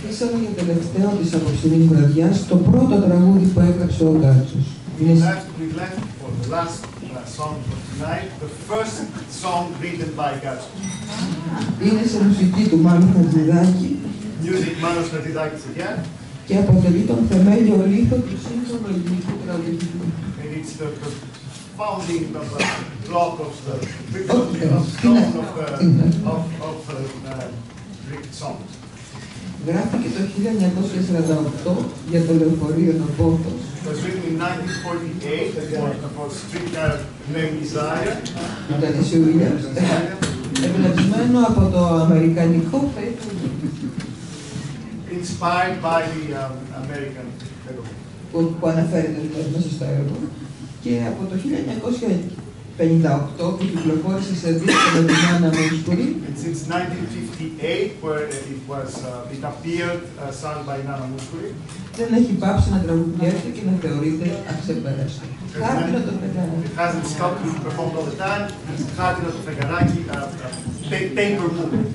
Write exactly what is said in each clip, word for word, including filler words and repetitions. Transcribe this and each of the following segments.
Αφήσαμε για τελευταίο της απόψινής βραδιάς το πρώτο τραγούδι που έγραψε ο Γκάτσος. We left, we left for the last uh, song for tonight, the first song written by Gatsos. Είναι σε μουσική του Μάνου Χατζηδάκη. Music Manos Hadzidakis again. Και αποτελεί τον θεμέλιο λίθο του σύγχρονου ελληνικού τραγουδιού. And it's the, the founding of the block of the of stone of uh, of of uh, Greek songs. Γράφηκε το χίλια εννιακόσια σαράντα οκτώ για το λεωφορείο Νοπόθος. It was written in nineteen forty-eight for streetcar named Isaiah. Ήταν εσύ ο Williams. Εμπνευσμένο από το αμερικανικό Feggaraki. Inspired by the um, American Feggaraki. Που, που αναφέρεται δηλαδή μέσα στο έργο. Και από το χίλια εννιακόσια πενήντα οκτώ που κυκλοφόρησε σε δίσκο με την Άννα Μούσκουρη. And since nineteen fifty-eight, where it was uh, it appeared uh, sung by Nana Mouskouri. Δεν έχει πάψει να τραγουδιέται και να θεωρείται αξεπέραστο. Xartino το Feggaraki. It hasn't stopped to perform all the time. Xartino το Feggaraki, paper movement.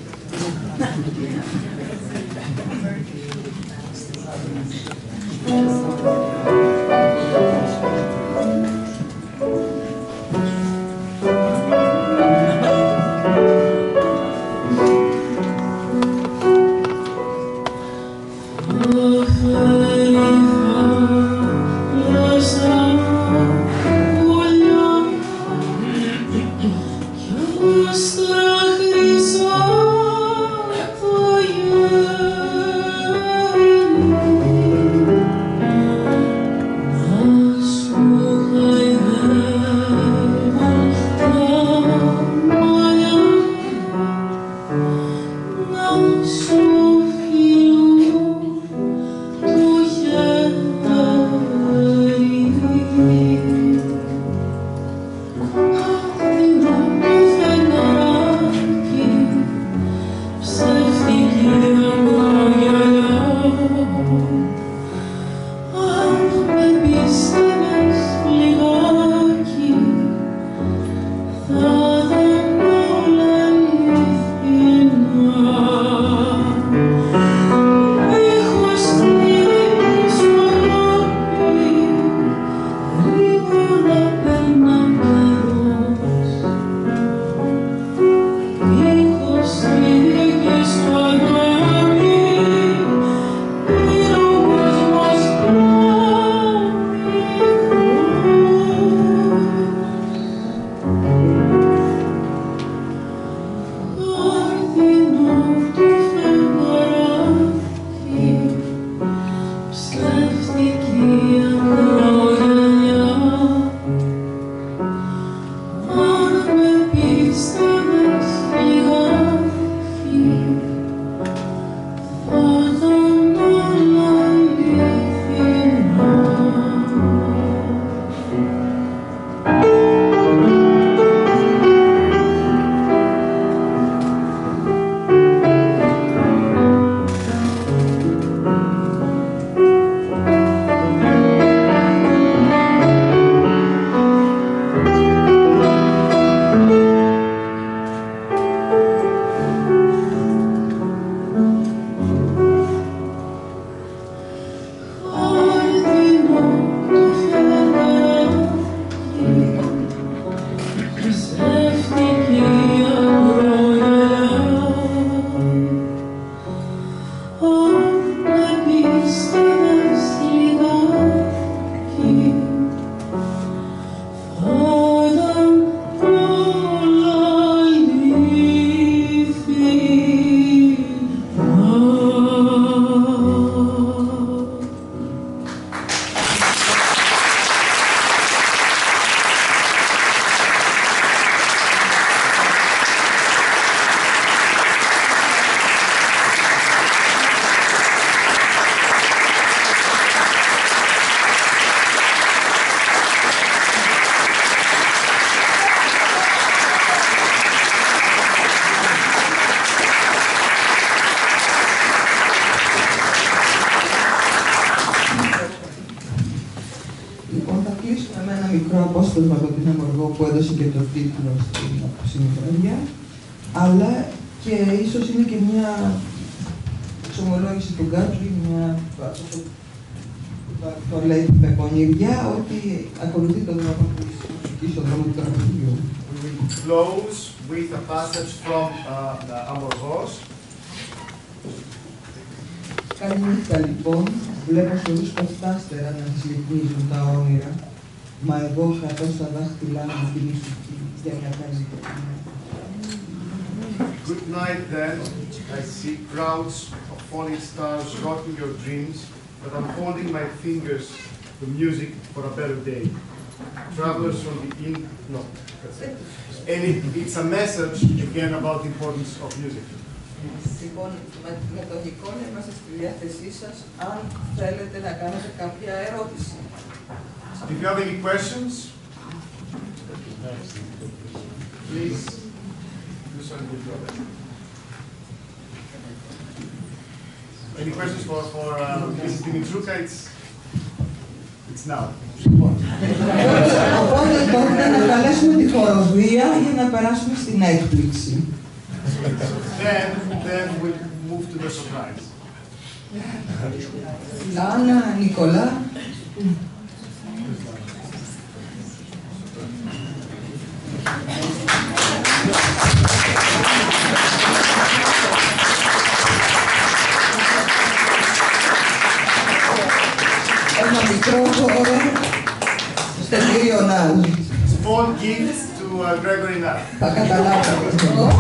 απόσπασμα από την Αμοργό που έδωσε και το τίτλο στην συνηθραγιά, αλλά και ίσως είναι και μια εξομολόγηση του Γκάτσου είναι μια, το λέει με πονηριά, ότι ακολουθεί τον δρόμο της μουσικής, στον δρόμο του τραγουδιού. We will close with a passage from uh, Amorphos. Καλή νύχτα λοιπόν, βλέπω σωρούς κοφτάστερα να τις λυκνίζουν τα όνειρα, μα εγώ κρατώ στα δάχτυλά μου την ησυχή για μια καλή νύχτα. Good night then. I see crowds of falling stars rocking your dreams, but I'm holding my fingers to music for a better day. Travelers from the in no. And it, it's a message again about the importance of music. Λοιπόν, με, με τον εικόνα είμαστε στη διάθεσή σας, αν θέλετε να κάνετε κάποια ερώτηση. If you have any questions, please do so in good order. Any questions for for uh, Missus Dimitrouka? It's it's now. Οπότε τότε να καλέσουμε τη χοροδία για να περάσουμε στην έκπληξη. Then, then we move to the surprise. Άννα, Νικολά. Ένα μικρό χώρο στο κύριο Νάου. Small gift to uh, Gregory Nat. Θα καταλάβατε.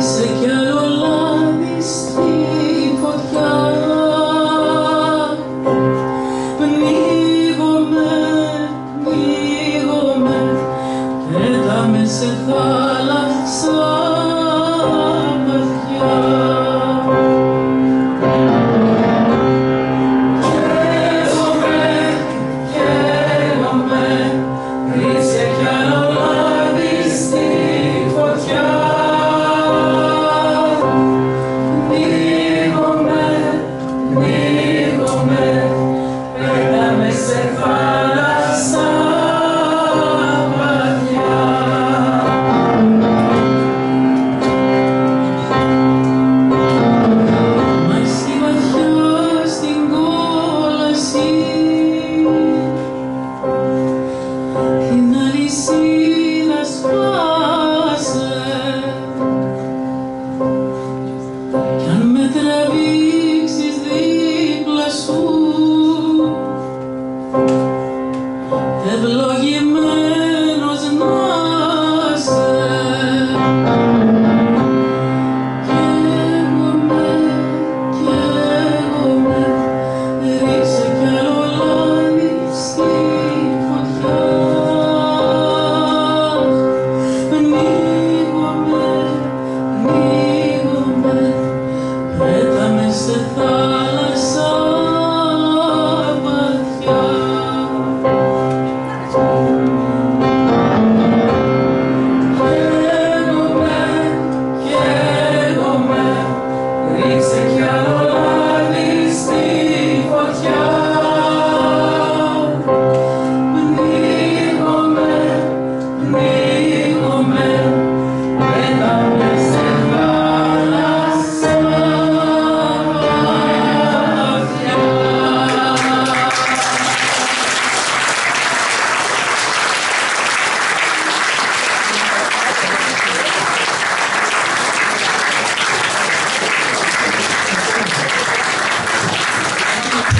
Ρίξε κι άλλο λάδι στη φωτιά.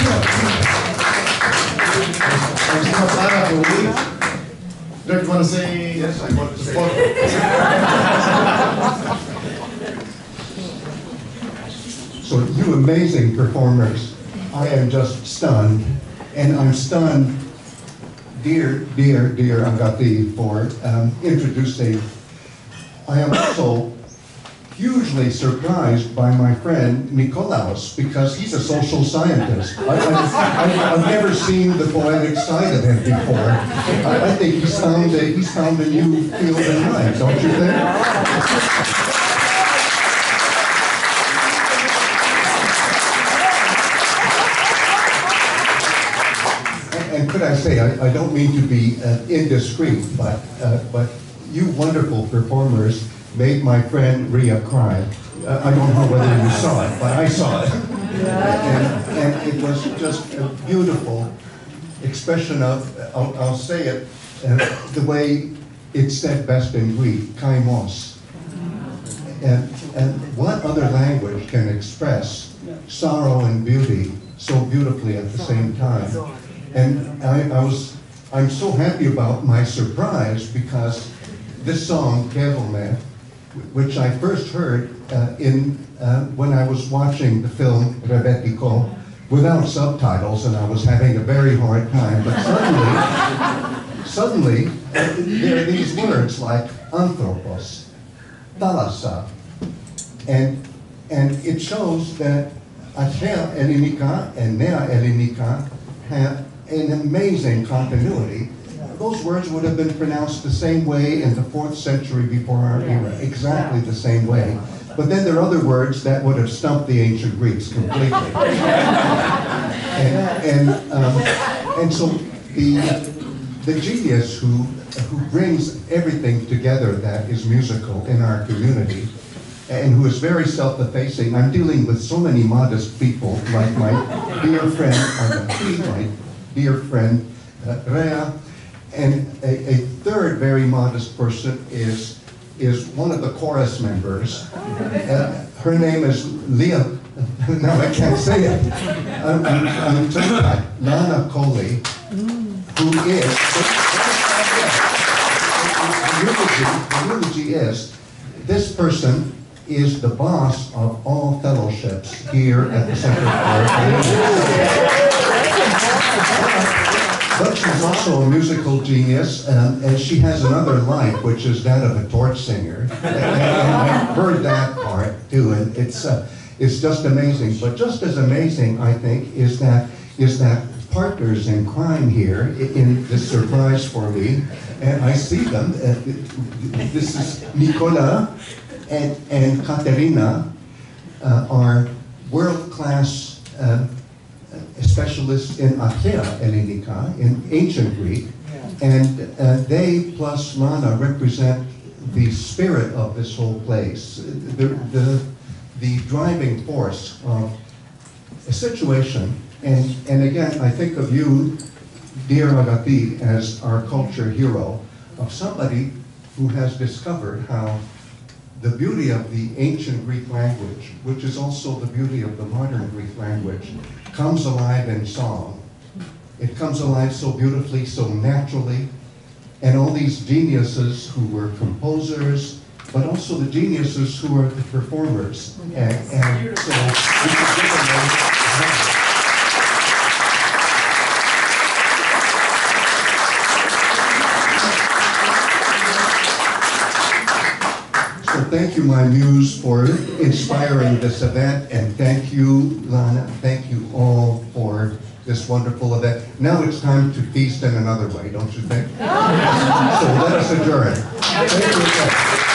Don't you want to say yes? I want to say. So you amazing performers, I am just stunned, and I'm stunned, dear, dear, dear Agathi, for um, introducing. I am also hugely surprised by my friend Nikolaos, because he's a social scientist. I, I've, I've never seen the poetic side of him before. I, I think he's found a, he's found a new field in life, don't you think? And could I say, I, I don't mean to be uh, indiscreet, but uh, but you wonderful performers made my friend Ria cry. Uh, I don't know whether you saw it, but I saw it. And, and it was just a beautiful expression of, I'll, I'll say it, uh, the way it's said best in Greek, kaimos. And, and what other language can express sorrow and beauty so beautifully at the same time? And I, I was, I'm so happy about my surprise, because this song, Kaigomai, which I first heard uh, in uh, when I was watching the film Rebetiko without subtitles, and I was having a very hard time. But suddenly, suddenly, uh, there are these words like anthropos, thalassa, and and it shows that Achea Ellinika and Nea Ellinika have an amazing continuity. Those words would have been pronounced the same way in the fourth century before our era, exactly the same way. But then there are other words that would have stumped the ancient Greeks completely. and and, um, and so the, the genius who, who brings everything together that is musical in our community, and who is very self-effacing. I'm dealing with so many modest people, like my dear friend Agathi, my dear friend uh, Rea. And a, a third very modest person is, is one of the chorus members. Uh, her name is Leah, now I can't say it. I'm, I'm, I'm told Lana Coley, who is, the eulogy is, this person is the boss of all fellowships here at the Center for But she's also a musical genius, um, and she has another life, which is that of a torch singer. And, and I've heard that part too, and it's uh, it's just amazing. But just as amazing, I think, is that is that partners in crime here in, in this surprise for me, and I see them. Uh, this is Nicola and and Katerina uh, are world-class. Uh, specialists in Achea Ellinika, in ancient Greek, and uh, they plus Lana represent the spirit of this whole place, the, the, the driving force of a situation. And, and again, I think of you, dear Agathi, as our culture hero, of somebody who has discovered how the beauty of the ancient Greek language, which is also the beauty of the modern Greek language, comes alive in song. It comes alive so beautifully, so naturally. And all these geniuses who were composers, but also the geniuses who are the performers. Yes. And, and so we can give them those. So thank you, my muse, for inspiring this event, and thank you, Lana, thank you all for this wonderful event. Now it's time to feast in another way, don't you think? So let us adjourn. Thank you again.